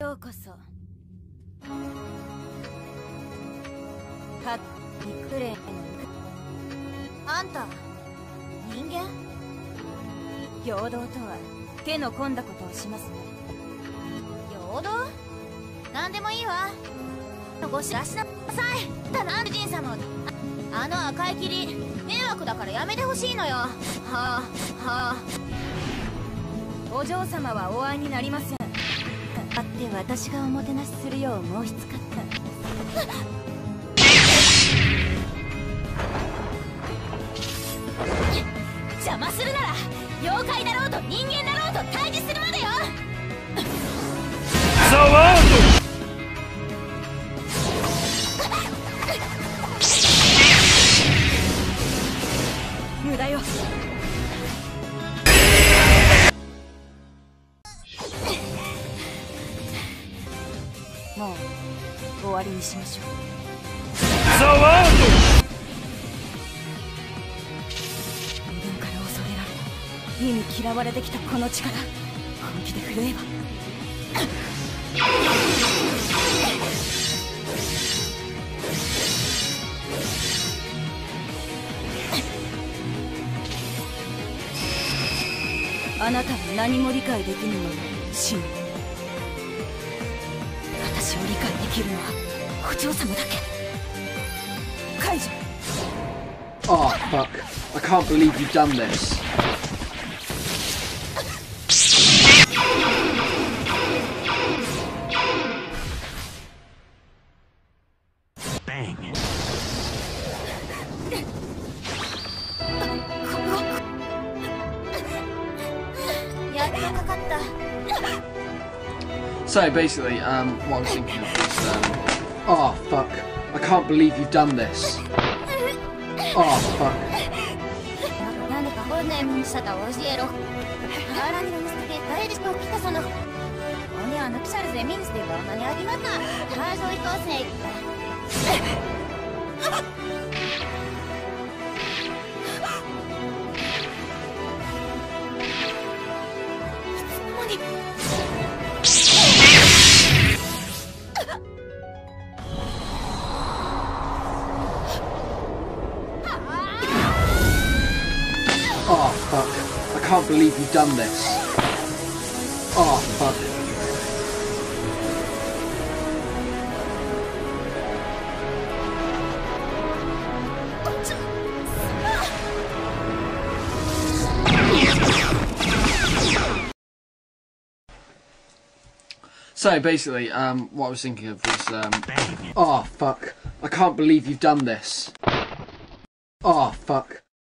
ようこそ。はっ陸霊のあんた人間？平等とは手の込んだことをしますね。平等？何でもいいわ。ごしらしなさい。だな、主人様。あの赤い霧迷惑だからやめてほしいのよ。はあはあ。お嬢様はお会いになりません。だって私がおもてなしするよう申し付かったんです。邪魔するなら妖怪だろうと人間だろうと対峙するまでよ。 ザワード。 無駄よ。もう終わりにしましょう。 ザワード。 人間から恐れられ意味嫌われてきたこの力、本気で震えばあなたは何も理解できぬまま死ぬ。私を理解できるのはお嬢様だけ。解除。 Oh, fuck. I can't believe you've done this. Bang. やっとかかった。 So basically, what I was thinking of was, oh, fuck. I can't believe you've done this. Oh, fuck. 何か本年したと教えろ。あらにの見せて誰でしょう来たその。おにゃのキシャルゼミンスでは何ありがな。ハージョイトセイ。 Oh, fuck. I can't believe you've done this. Oh, fuck. So basically, what I was thinking of was, oh, fuck. I can't believe you've done this. Oh, fuck.